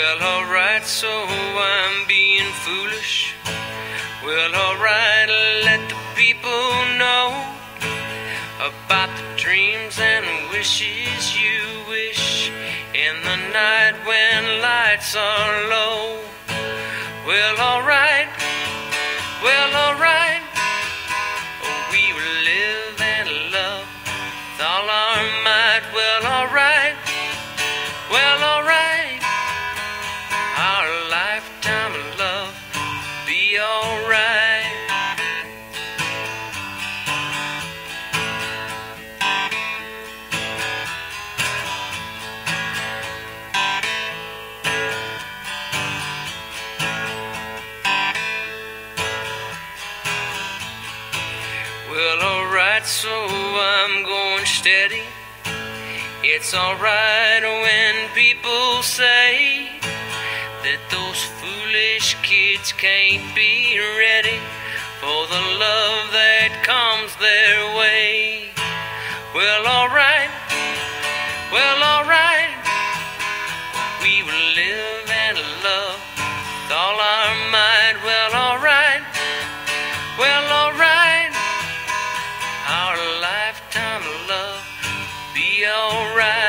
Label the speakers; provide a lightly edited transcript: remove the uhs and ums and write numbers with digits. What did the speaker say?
Speaker 1: Well, alright, so I'm being foolish. Well, alright, let the people know about the dreams and wishes you wish in the night when lights are low. Well, alright, we will live and love with all our might. Well, alright, our lifetime of love be alright. Well, alright, so I'm going steady. It's alright when people say that those foolish kids can't be ready for the love that comes their way. Well, alright, we will live and love with all our might. Well, alright, our lifetime of love be alright.